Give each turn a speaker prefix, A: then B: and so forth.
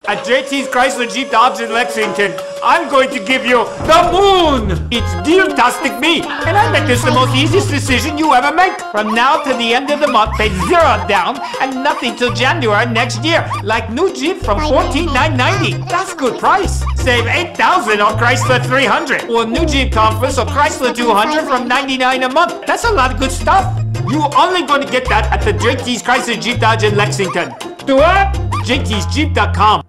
A: At JT's Chrysler Jeep Dodge in Lexington, I'm going to give you the moon! It's deal-tastic me, and I bet this the most easiest decision you ever make. From now to the end of the month, pay $0 down and nothing till January next year. Like new Jeep from $14,990. That's good price. Save $8,000 on Chrysler 300. Or new Jeep Compass or Chrysler 200 from $99 a month. That's a lot of good stuff. You're only going to get that at the JT's Chrysler Jeep Dodge in Lexington. Do it? JT'sJeep.com.